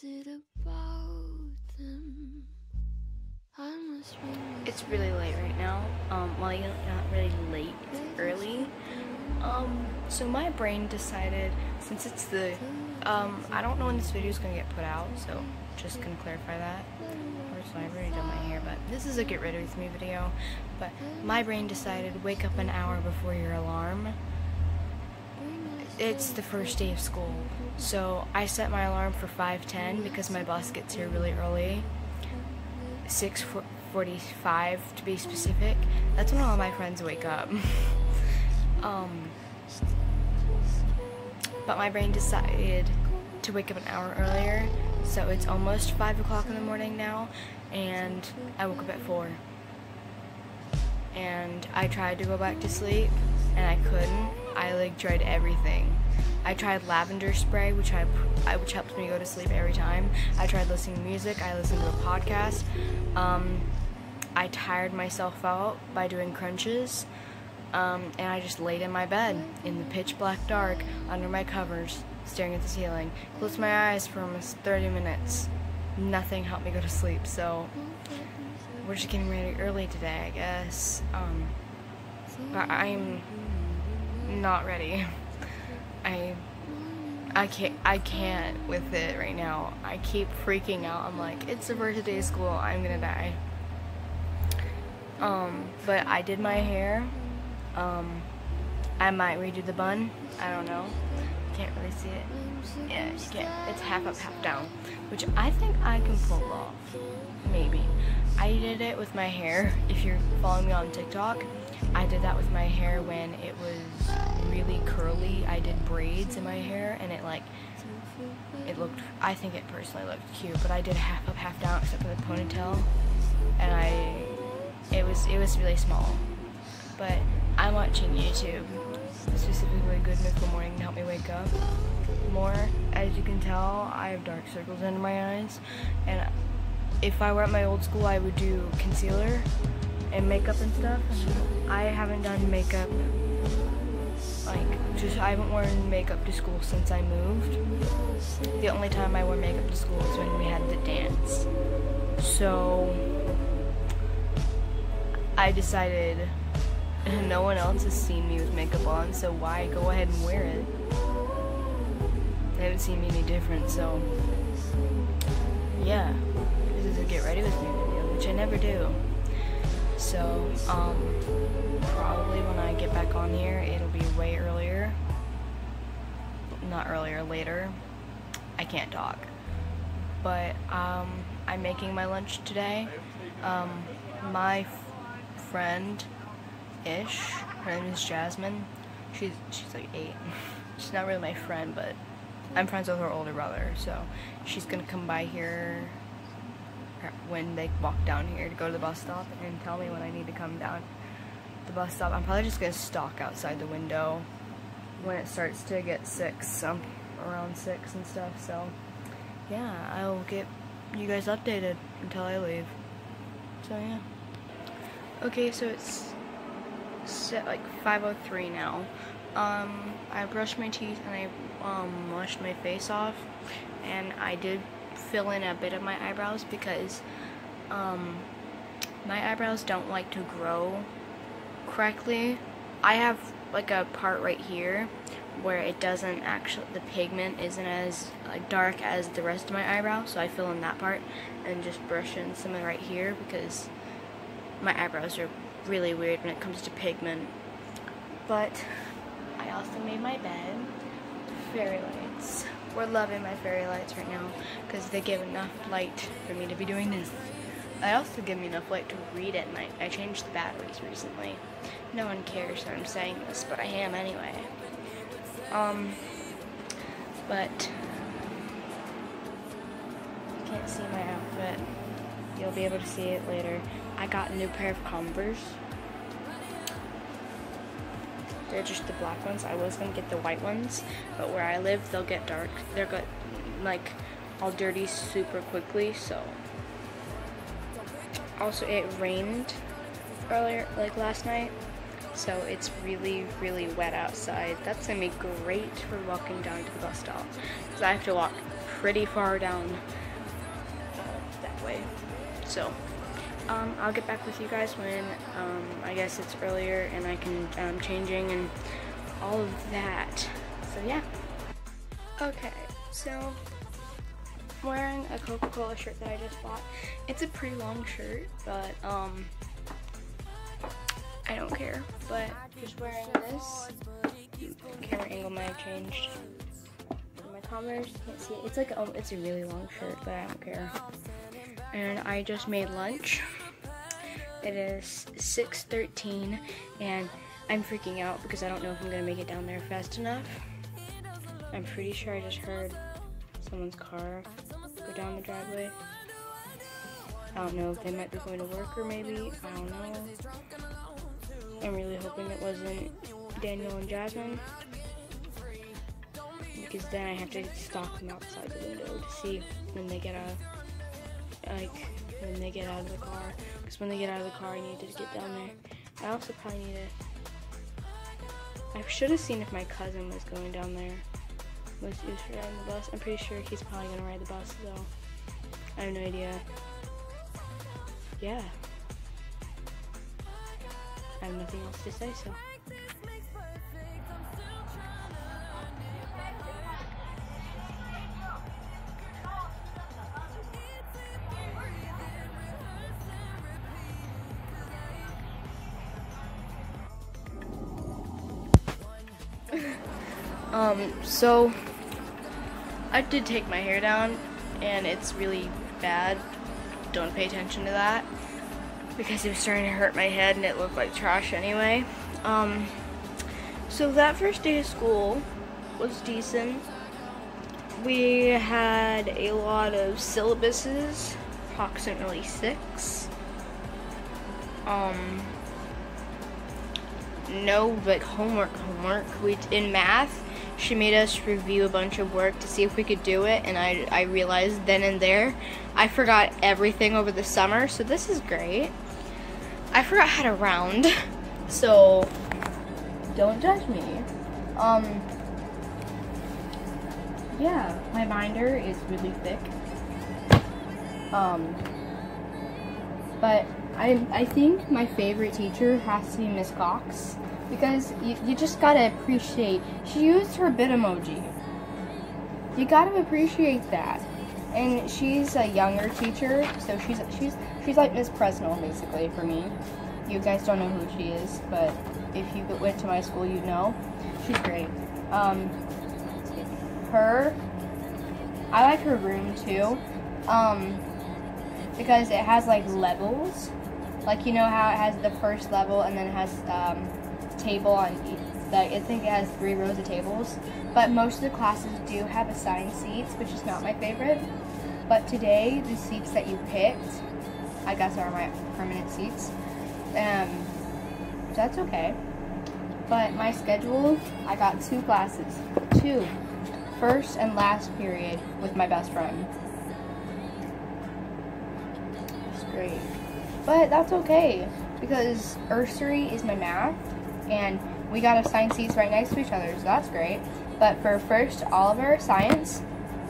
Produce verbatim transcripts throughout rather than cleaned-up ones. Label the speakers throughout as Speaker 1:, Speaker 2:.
Speaker 1: it about them? I must be
Speaker 2: It's really late right now. Um, well, you're not really late, it's early. Um, so my brain decided, since it's the, um, I don't know when this video is gonna get put out, so just gonna clarify that. First, I've already done my hair, but this is a get ready with me video. But my brain decided, wake up an hour before your alarm. It's the first day of school, so I set my alarm for five ten because my bus gets here really early. six forty-five to be specific. That's when all my friends wake up. um, but my brain decided to wake up an hour earlier, so it's almost five o'clock in the morning now, and I woke up at four. And I tried to go back to sleep, and I couldn't. I like tried everything. I tried lavender spray, which I, which helps me go to sleep every time. I tried listening to music. I listened to a podcast. Um, I tired myself out by doing crunches, um, and I just laid in my bed in the pitch black dark under my covers, staring at the ceiling. Closed my eyes for almost thirty minutes. Nothing helped me go to sleep, so we're just getting ready early today, I guess. Um, but I'm not ready. I I can't I can't with it right now. I keep freaking out. I'm like, it's the first day of school, I'm gonna die. Um, but I did my hair. Um, I might redo the bun. I don't know. Can't really see it. Yeah, you can't. It's half up, half down, which I think I can pull off. Maybe. I did it with my hair. If you're following me on TikTok, I did that with my hair when it was really curly. I did braids in my hair, and it like, it looked, I think it personally looked cute, but I did half up, half down, except for the ponytail, and I, it was, it was really small. But I'm watching YouTube, specifically Good Mythical Morning, to help me wake up more. As you can tell, I have dark circles under my eyes, and if I were at my old school, I would do concealer and makeup and stuff. I haven't done makeup, like, just, I haven't worn makeup to school since I moved. The only time I wore makeup to school was when we had the dance. So, I decided no one else has seen me with makeup on, so why go ahead and wear it? They haven't seen me any different, so, yeah. This is a get ready with me video, which I never do. So, um, probably when I get back on here, it'll be way earlier. Not earlier, later. I can't talk. But, um, I'm making my lunch today. Um, my friend, Ish, her name is Jasmine. She's, she's like eight. She's not really my friend, but I'm friends with her older brother, so she's gonna come by here when they walk down here to go to the bus stop and tell me when I need to come down the bus stop. I'm probably just gonna stalk outside the window when it starts to get six, um, around six and stuff. So yeah, I'll get you guys updated until I leave. So yeah. Okay, so it's set like five oh three now. Um, I brushed my teeth and I um, washed my face off, and I did fill in a bit of my eyebrows because um, my eyebrows don't like to grow correctly. I have like a part right here where it doesn't actually, the pigment isn't as like, dark as the rest of my eyebrow, so I fill in that part and just brush in some right here because my eyebrows are really weird when it comes to pigment. But I also made my bed. Fairy lights. We're loving my fairy lights right now because they give enough light for me to be doing this. They also give me enough light to read at night. I changed the batteries recently. No one cares that I'm saying this, but I am anyway. Um, but you can't see my outfit. You'll be able to see it later. I got a new pair of Converse. They're just the black ones. I was gonna get the white ones, but where I live, they'll get dark. They'll get like all dirty super quickly. So, also it rained earlier, like last night, so it's really, really wet outside. That's gonna be great for walking down to the bus stop because I have to walk pretty far down uh, that way. So um, I'll get back with you guys when um, I guess it's earlier and I can um, changing and all of that. So yeah. Okay, so I'm wearing a Coca-Cola shirt that I just bought. It's a pretty long shirt, but um, I don't care. But just wearing this. Camera angle might have changed. My Converse, can't see it. It's like a, it's a really long shirt, but I don't care. And I just made lunch. It is six thirteen, and I'm freaking out because I don't know if I'm gonna make it down there fast enough. I'm pretty sure I just heard someone's car go down the driveway. I don't know if they might be going to work or maybe, I don't know. I'm really hoping it wasn't Daniel and Jasmine, because then I have to stalk them outside the window to see when they get out, like, when they get out of the car. Because when they get out of the car, I need to get down there. I also probably need to, I should have seen if my cousin was going down there. Was he was riding the bus? I'm pretty sure he's probably gonna ride the bus though. I have no idea. Yeah. I have nothing else to say, so. um, so I did take my hair down, and it's really bad. Don't pay attention to that, because it was starting to hurt my head and it looked like trash anyway. Um, so that first day of school was decent. We had a lot of syllabuses, approximately six. Um, no, like homework, homework. We in math, she made us review a bunch of work to see if we could do it, and I, I realized then and there I forgot everything over the summer, so this is great. I forgot how to round, so don't judge me. Um, yeah, my binder is really thick. Um, but I, I think my favorite teacher has to be Miss Cox, because you, you just gotta appreciate, she used her bit emoji. You gotta appreciate that. And she's a younger teacher, so she's she's she's like Miss Presnell basically for me. You guys don't know who she is, but if you went to my school, you'd know. She's great. Um, her, I like her room too, um, because it has like levels. Like, you know how it has the first level and then it has um, table on each. Like, I think it has three rows of tables. But most of the classes do have assigned seats, which is not my favorite. But today, the seats that you picked, I guess, are my permanent seats. Um, so that's okay. But my schedule, I got two classes. Two. First and last period with my best friend. It's great. But that's okay, because Ursary is my math, and we got assigned seats right next to each other, so that's great. But for first all of our science,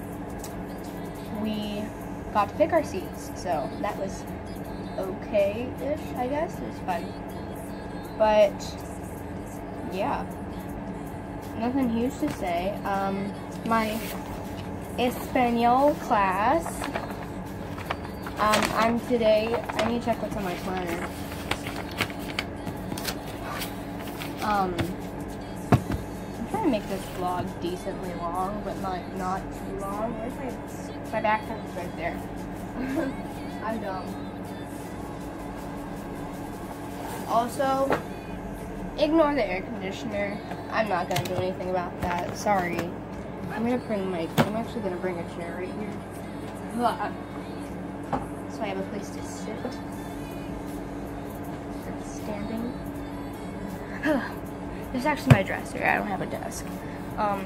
Speaker 2: we got to pick our seats, so that was okay-ish, I guess. It was fun. But, yeah. Nothing huge to say. Um, my Espanol class, um, I'm today, I need to check what's on my planner. Um, I'm trying to make this vlog decently long, but not, not too long. Where's my, my backpack is right there. I'm dumb. Also, ignore the air conditioner. I'm not gonna do anything about that. Sorry. I'm gonna bring my, I'm actually gonna bring a chair right here. So I have a place to sit. Start standing. This is actually my dresser. I don't have a desk. Um,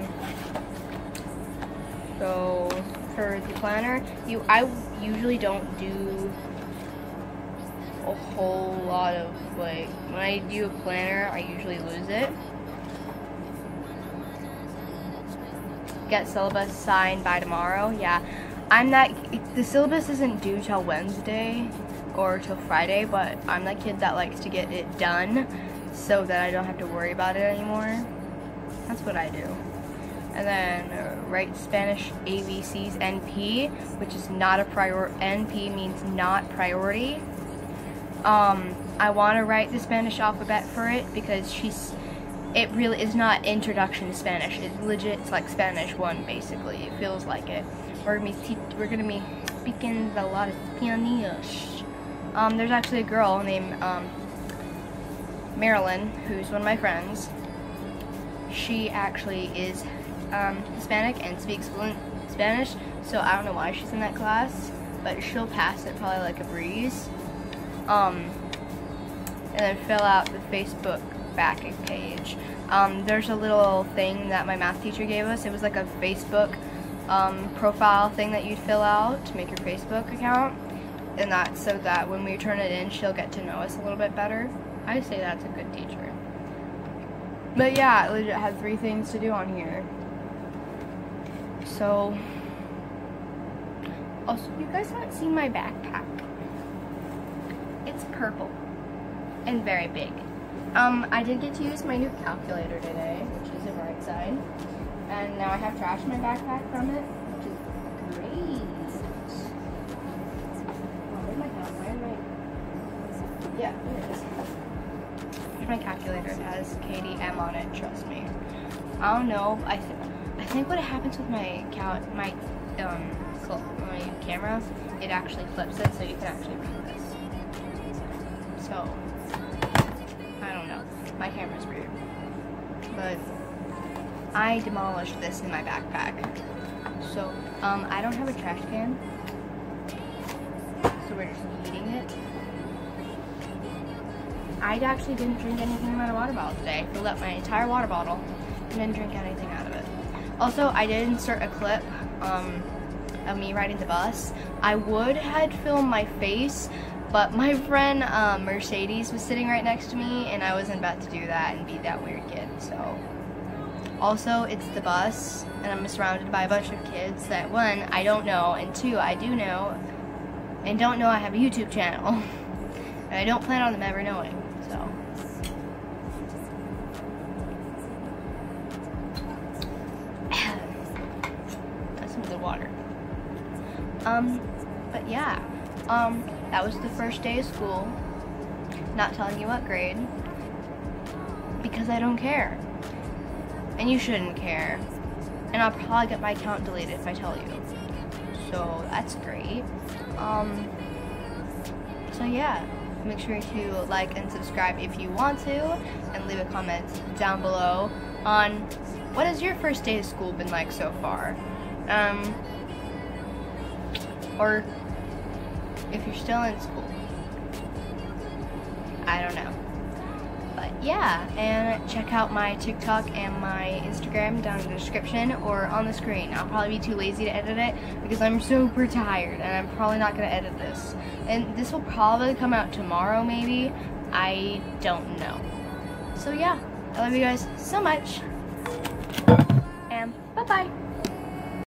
Speaker 2: so for the planner, you I usually don't do a whole lot of, like, when I do a planner, I usually lose it. get syllabus signed by tomorrow. Yeah, I'm that, the syllabus isn't due till Wednesday or till Friday, but I'm that kid that likes to get it done so that I don't have to worry about it anymore. That's what I do. And then uh, write Spanish A B Cs N P, which is not a prior, N P means not priority. Um, I want to write the Spanish alphabet for it because she's, it really is not introduction to Spanish. It's legit, it's like Spanish one basically. It feels like it. We're gonna be, we're gonna be speaking a lot of Spanish. Um, there's actually a girl named um, Marilyn, who's one of my friends. She actually is um, Hispanic and speaks fluent Spanish, so I don't know why she's in that class, but she'll pass it probably like a breeze. Um, and then fill out the Facebook backing page. Um, there's a little thing that my math teacher gave us. It was like a Facebook um, profile thing that you'd fill out to make your Facebook account, and that so that when we turn it in, she'll get to know us a little bit better. I say that's a good teacher. But yeah, I legit had three things to do on here. So, also, you guys haven't seen my backpack. It's purple and very big. Um, I did get to use my new calculator today, which is the right side. And now I have trash in my backpack from it, which is great. Oh, where's my calculator? Where's my... Yeah, there it is. My calculator. It has K D M on it, trust me. I don't know, I, th I think what happens with my cal my um my camera, it actually flips it so you can actually read this. So, I don't know. My camera's weird. But I demolished this in my backpack. So, um, I don't have a trash can. So we're just eating it. I actually didn't drink anything in my water bottle today. I filled up my entire water bottle and didn't drink anything out of it. Also, I did insert a clip um, of me riding the bus. I would have filmed my face, but my friend um, Mercedes was sitting right next to me, and I wasn't about to do that and be that weird kid. So, also, it's the bus, and I'm surrounded by a bunch of kids that, one, I don't know, and two, I do know, and don't know I have a YouTube channel. And I don't plan on them ever knowing. So, that's some good water. Um, but yeah, um, that was the first day of school. Not telling you what grade, because I don't care, and you shouldn't care. And I'll probably get my account deleted if I tell you. So that's great. Um, so yeah. Make sure to like and subscribe if you want to, and leave a comment down below on what has your first day of school been like so far. Um, or if you're still in school. I don't know. But yeah, and check out my TikTok and my Instagram down in the description or on the screen. I'll probably be too lazy to edit it because I'm super tired, and I'm probably not going to edit this. And this will probably come out tomorrow maybe. I don't know. So yeah, I love you guys so much. And bye-bye.